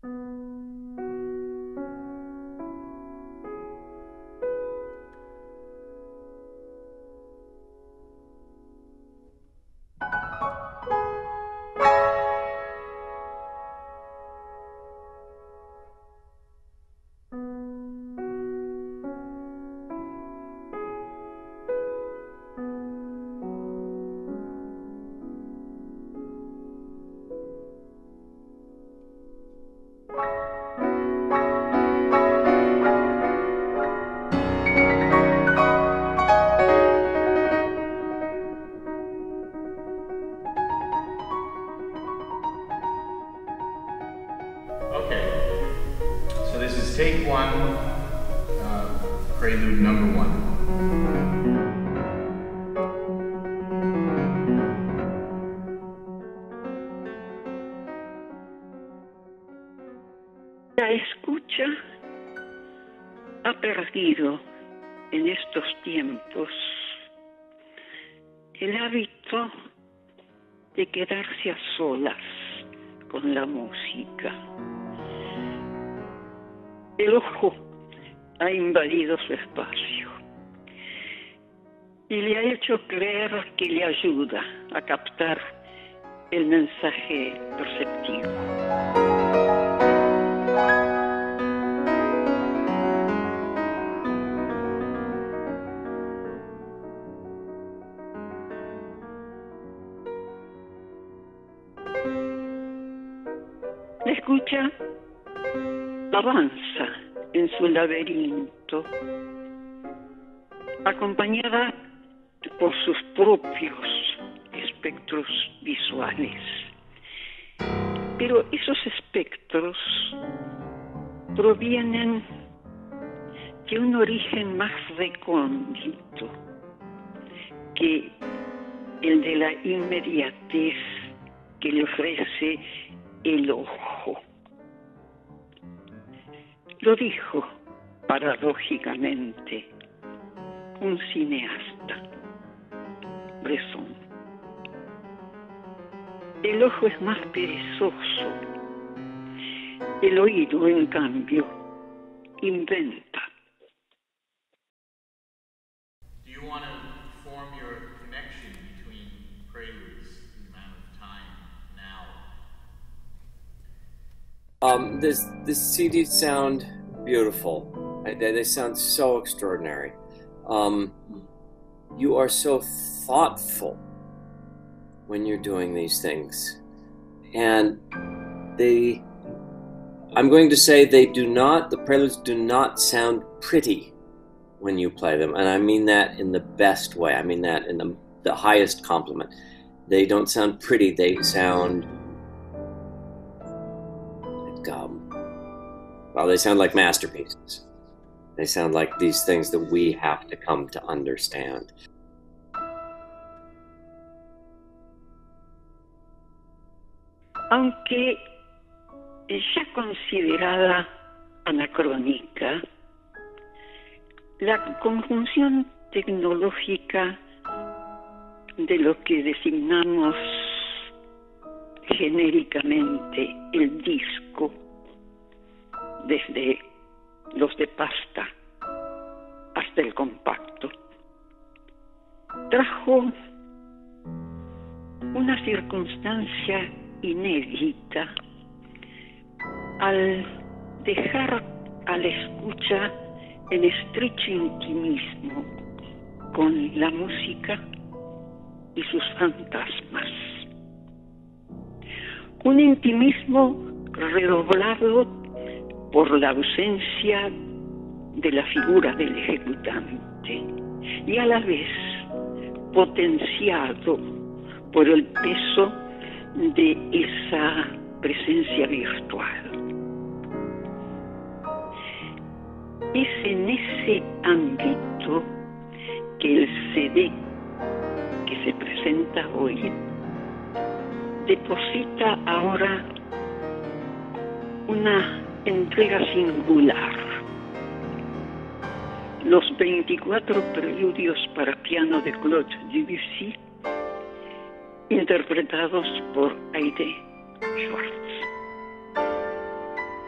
So this is take one, prelude number one. La escucha ha perdido en estos tiempos el hábito de quedarse a solas con la música. El ojo ha invadido su espacio y le ha hecho creer que le ayuda a captar el mensaje perceptivo. La escucha avanza en su laberinto, acompañada por sus propios espectros visuales. Pero esos espectros provienen de un origen más recóndito que el de la inmediatez que le ofrece el ojo. Lo dijo, paradójicamente, un cineasta, Bresson. El ojo es más perezoso. El oído, en cambio, inventa. Do you want to form your connection between preludes, the amount of time now? This CDs sound beautiful. They sound so extraordinary. You are so thoughtful when you're doing these things, and I'm going to say the preludes do not sound pretty when you play them, and I mean that in the best way. I mean that in the highest compliment. They don't sound pretty. They sound they sound like masterpieces. They sound like these things that we have to come to understand. Aunque ya considerada anacrónica, la conjunción tecnológica de lo que designamos genéricamente el disco, desde los de pasta hasta el compacto, trajo una circunstancia inédita al dejar a la escucha en estrecho intimismo con la música y sus fantasmas. Un intimismo redoblado por la ausencia de la figura del ejecutante y a la vez potenciado por el peso de esa presencia virtual. Es en ese ámbito que el CD que se presenta hoy deposita ahora una entrega singular. Los 24 preludios para piano de Claude Debussy, interpretados por Aide Schwartz.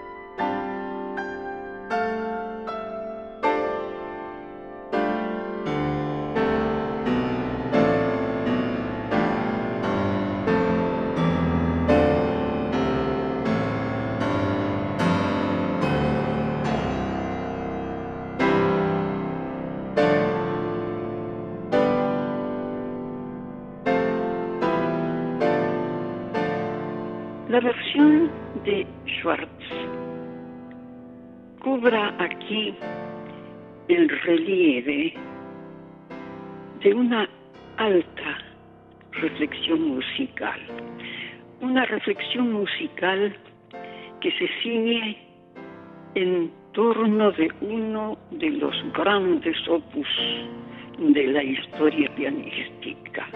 La versión de Schwartz cobra aquí el relieve de una alta reflexión musical. Una reflexión musical que se ciñe en torno de uno de los grandes opus de la historia pianística.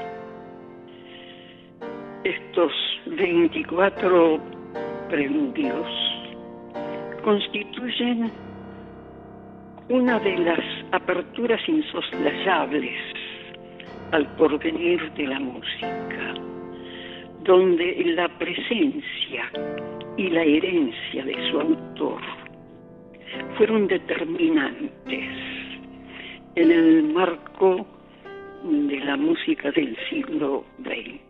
Estos 24 preludios constituyen una de las aperturas insoslayables al porvenir de la música, donde la presencia y la herencia de su autor fueron determinantes en el marco de la música del siglo XX.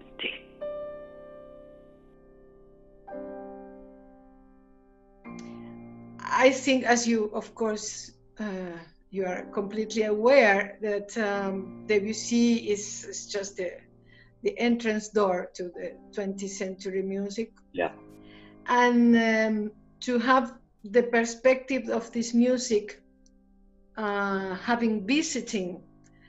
I think, as you, of course, you are completely aware that Debussy is just the entrance door to the 20th century music. Yeah. And to have the perspective of this music, having visiting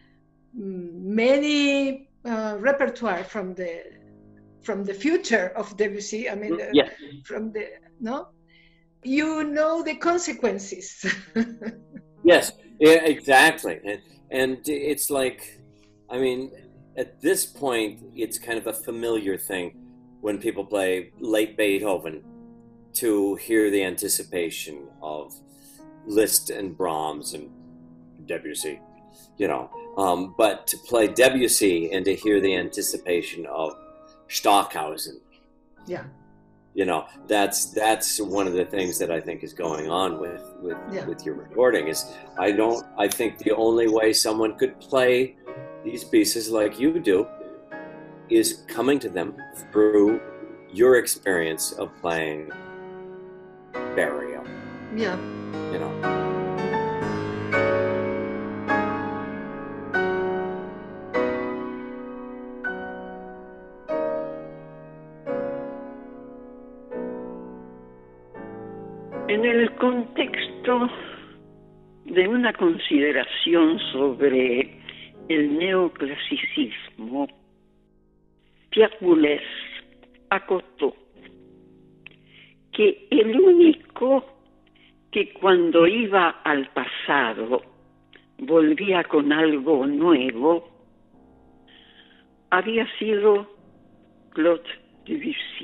many repertoire from the future of Debussy, I mean, yeah. from the, no? You know the consequences. Yes, yeah, exactly. And it's like, I mean, at this point, it's kind of a familiar thing when people play late Beethoven to hear the anticipation of Liszt and Brahms and Debussy, you know. But to play Debussy and to hear the anticipation of Stockhausen. Yeah. You know, that's one of the things that I think is going on with your recording is I think the only way someone could play these pieces like you do is coming to them through your experience of playing Barrio. Yeah. You know. En el contexto de una consideración sobre el neoclasicismo, Pierre Boulez acotó que el único que cuando iba al pasado volvía con algo nuevo había sido Claude Debussy.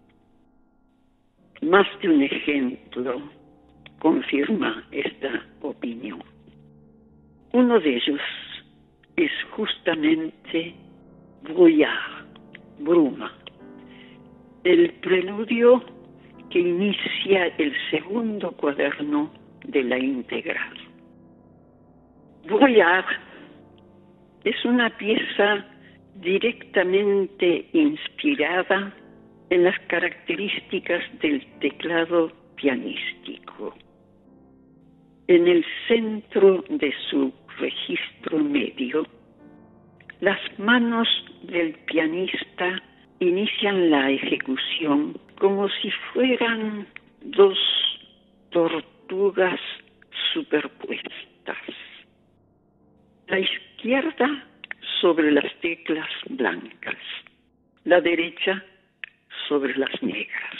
Más de un ejemplo confirma esta opinión. Uno de ellos es justamente Brouillard, Bruma, el preludio que inicia el segundo cuaderno de la integral. Brouillard es una pieza directamente inspirada en las características del teclado pianístico. En el centro de su registro medio, las manos del pianista inician la ejecución como si fueran dos tortugas superpuestas. La izquierda sobre las teclas blancas, la derecha sobre las negras.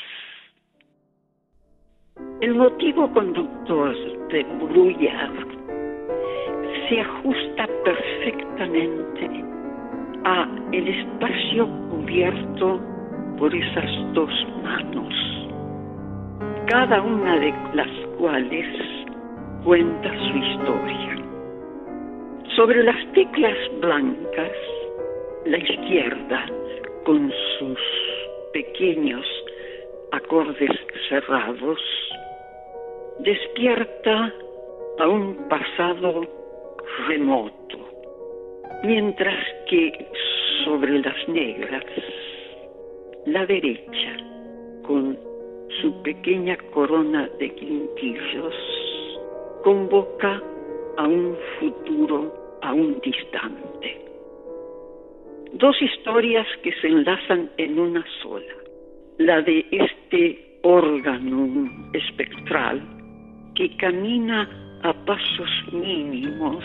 El motivo conductor de Brouillard se ajusta perfectamente a el espacio cubierto por esas dos manos, cada una de las cuales cuenta su historia. Sobre las teclas blancas, la izquierda, con sus pequeños acordes cerrados, despierta a un pasado remoto, mientras que sobre las negras, la derecha, con su pequeña corona de quinquillos, convoca a un futuro aún distante. Dos historias que se enlazan en una sola. la de este órgano espectral que camina a pasos mínimos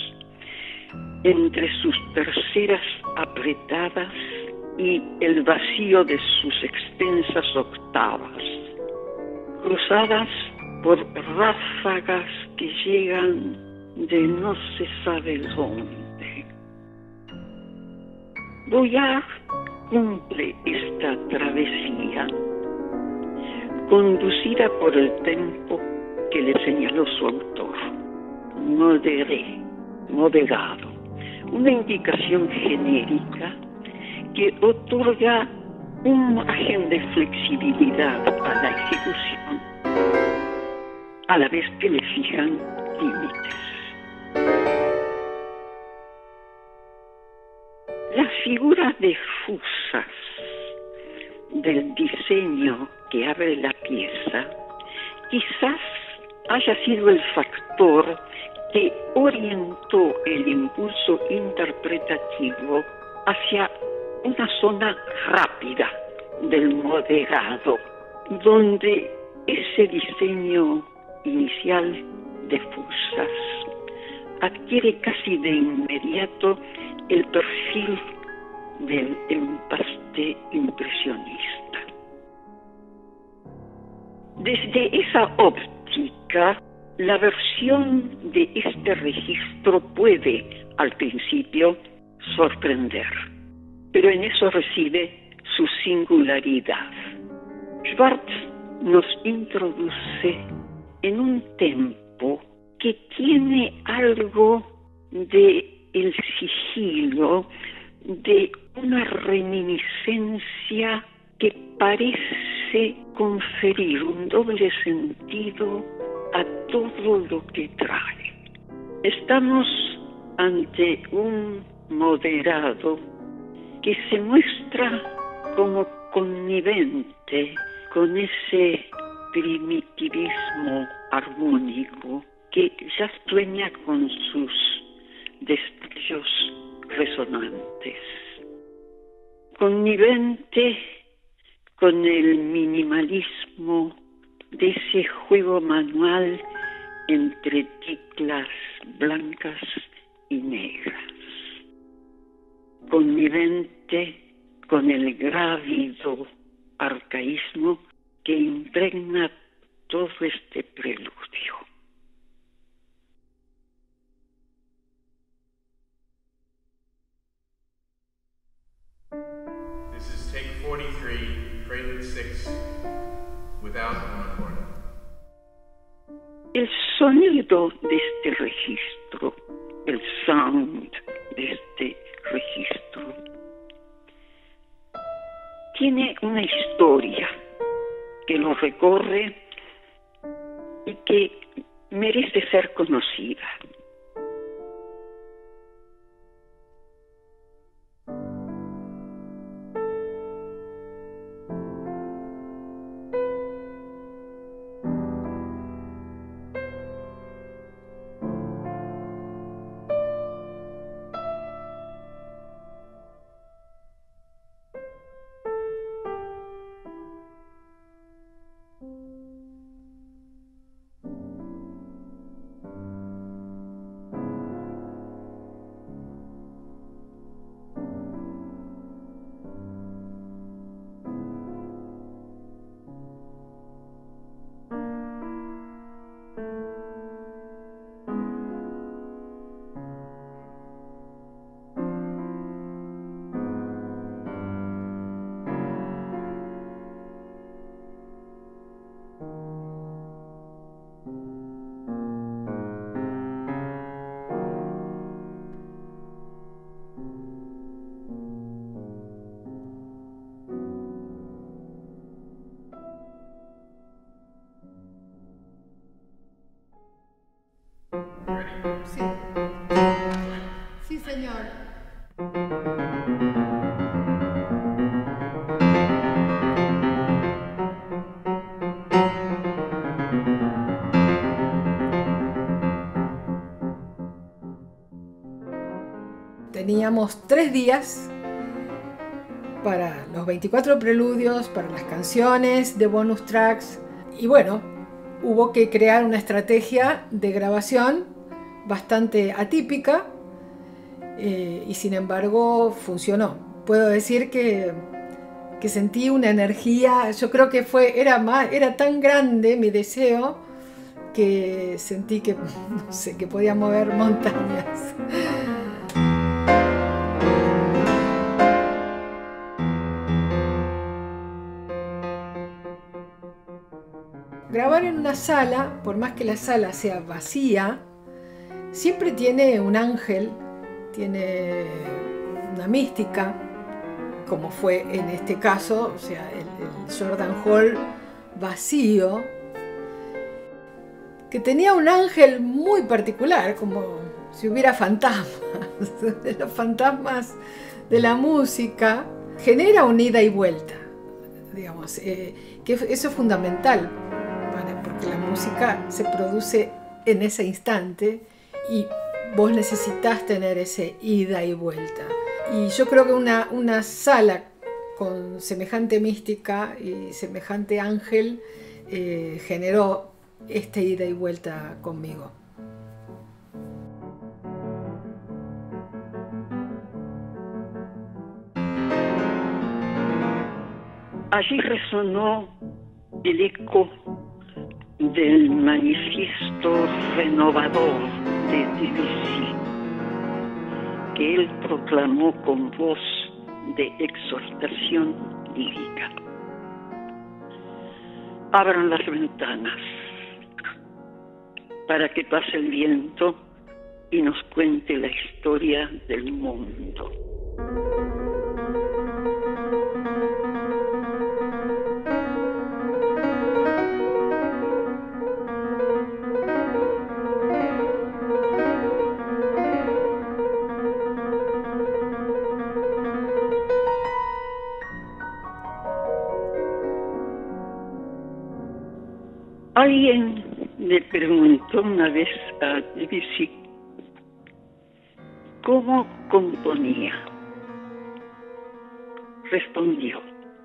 entre sus terceras apretadas y el vacío de sus extensas octavas, cruzadas por ráfagas que llegan de no se sabe dónde. Voyage cumple esta travesía, conducida por el tempo que le señaló su autor, modéré, moderado, una indicación genérica que otorga un margen de flexibilidad a la ejecución, a la vez que le fijan límites. Las figuras difusas del diseño que abre la pieza quizás haya sido el factor que orientó el impulso interpretativo hacia una zona rápida del moderado, donde ese diseño inicial de fusas adquiere casi de inmediato el perfil del empaste impresionista. Desde esa óptica, la versión de este registro puede, al principio, sorprender, pero en eso reside su singularidad. Schwartz nos introduce en un tempo que tiene algo de el sigilo, de una reminiscencia que parece conferir un doble sentido a todo lo que trae. Estamos ante un moderado que se muestra como connivente con ese primitivismo armónico que ya sueña con sus destellos resonantes, connivente con el minimalismo de ese juego manual entre teclas blancas y negras, connivente con el grávido arcaísmo que impregna todo este preludio. This is take 43, Prelude 6, without an accordion. El sonido de este registro, el sound de este registro, tiene una historia que lo recorre y que merece ser conocida. Sí. Sí, señor. Teníamos 3 días para los 24 preludios, para las canciones de bonus tracks. Y bueno, hubo que crear una estrategia de grabación bastante atípica y sin embargo funcionó. Puedo decir que sentí una energía, yo creo que era tan grande mi deseo que sentí que, no sé, que podía mover montañas. Grabar en una sala, por más que la sala sea vacía, siempre tiene un ángel, tiene una mística, como fue en este caso, o sea, el Jordan Hall vacío, que tenía un ángel muy particular, como si hubiera fantasmas, los fantasmas de la música, genera un ida y vuelta, digamos, que eso es fundamental, porque la música se produce en ese instante y vos necesitas tener ese ida y vuelta. Y yo creo que una sala con semejante mística y semejante ángel generó este ida y vuelta conmigo. Allí resonó el eco del manifiesto renovador de Debussy, que él proclamó con voz de exhortación lírica. Abran las ventanas para que pase el viento y nos cuente la historia del mundo. Alguien le preguntó una vez a Debussy cómo componía. Respondió: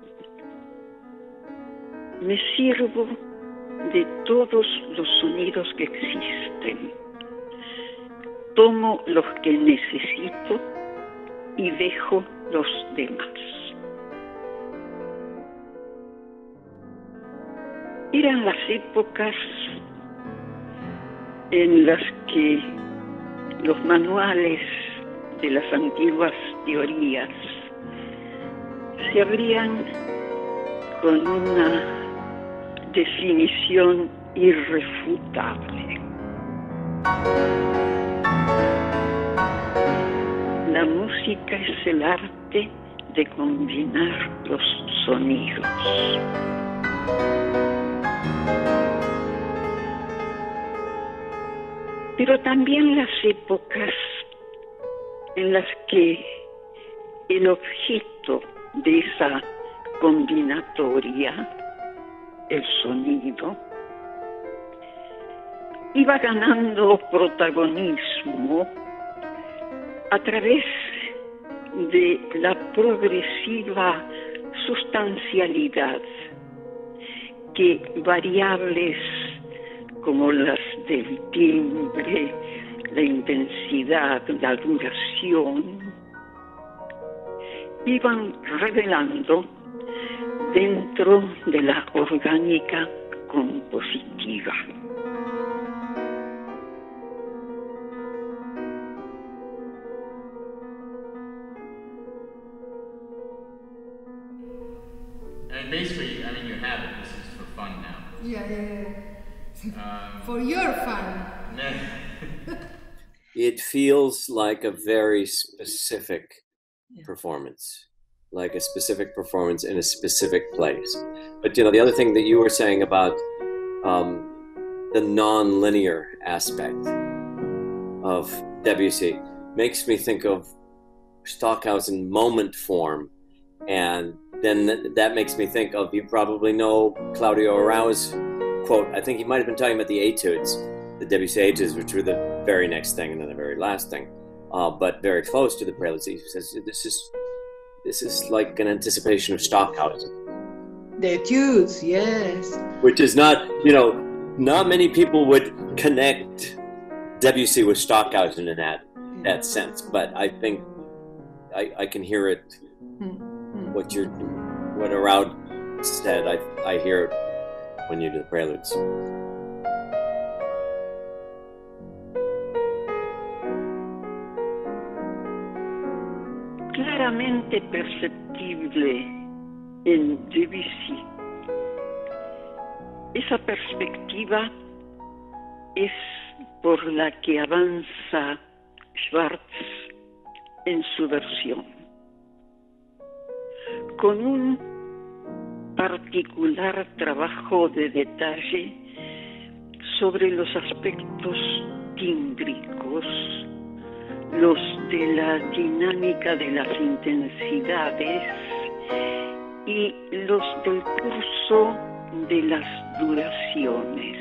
me sirvo de todos los sonidos que existen, tomo los que necesito y dejo los demás. Eran las épocas en las que los manuales de las antiguas teorías se abrían con una definición irrefutable. La música es el arte de combinar los sonidos. Pero también las épocas en las que el objeto de esa combinatoria, el sonido, iba ganando protagonismo a través de la progresiva sustancialidad que variables como las del timbre, la intensidad, la duración, iban revelando dentro de la orgánica compositiva. And basically, I mean, you have it. This is for fun now. Yeah. For your fun. It feels like a very specific performance, like a specific performance in a specific place. But the other thing that you were saying about the non-linear aspect of Debussy makes me think of Stockhausen moment form, and then that makes me think of, you probably know Claudio Arau's quote. I think he might have been talking about the etudes, the Debussy etudes, which were the very next thing and then the very last thing, but very close to the preludes. He says, this This is like an anticipation of Stockhausen. The etudes, yes. Which is not, not many people would connect Debussy with Stockhausen in that sense, but I think I can hear it. What Araud said, I hear it when you do the preludes. Claramente perceptible en Debussy. Esa perspectiva es por la que avanza Schwartz en su versión, con un particular trabajo de detalle sobre los aspectos tímbricos, los de la dinámica de las intensidades y los del curso de las duraciones,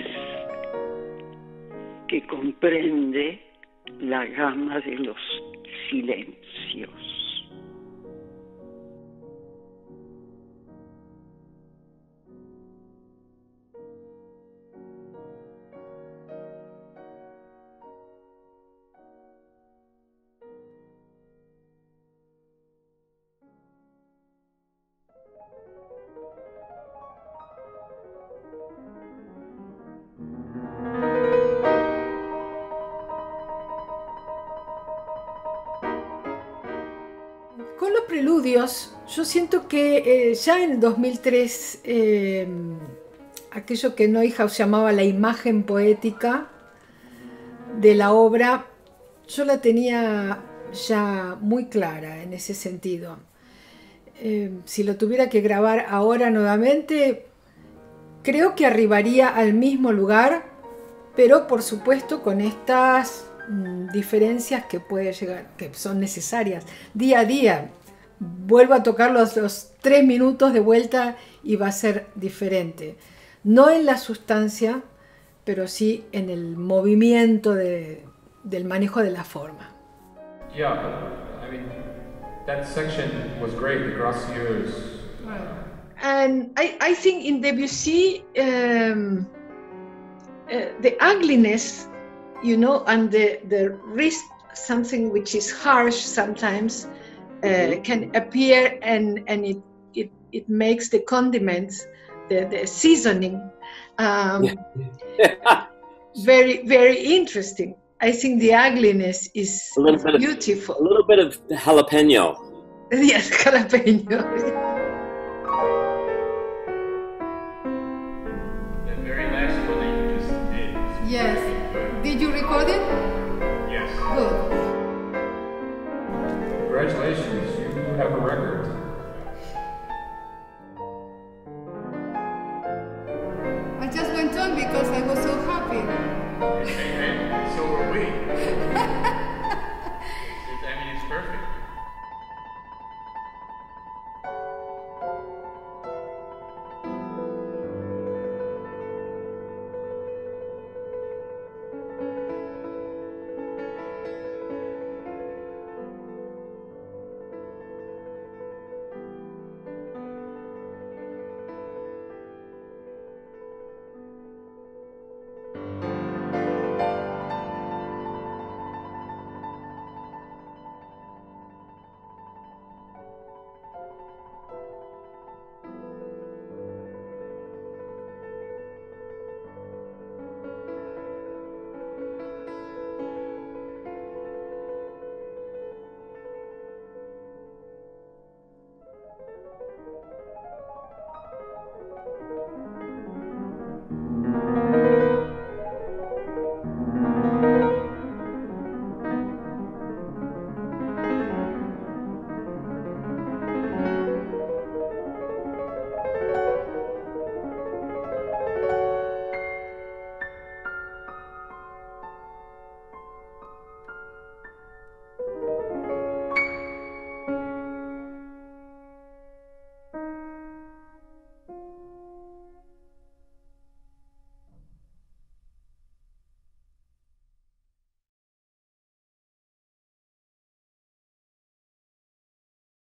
que comprende la gama de los silencios. Con los preludios, yo siento que ya en 2003, aquello que Neuhaus llamaba la imagen poética de la obra, yo la tenía ya muy clara en ese sentido. Si lo tuviera que grabar ahora nuevamente, creo que arribaría al mismo lugar, pero por supuesto con estas diferencias que puede llegar, que son necesarias día a día. Vuelvo a tocar los 3 minutos de vuelta y va a ser diferente, no en la sustancia, pero sí en el movimiento del manejo de la forma. Yeah, I mean, that section was great, the Gracieuses. And I think in Debussy, the ugliness, and the wrist, something which is harsh sometimes, can appear, and it makes the condiments, the seasoning, very, very interesting. I think the ugliness is beautiful. A little bit of jalapeno. Yes, jalapeno. The very last one that you just did. Yes. Did you record it? Yes. Good. Congratulations, you have a record.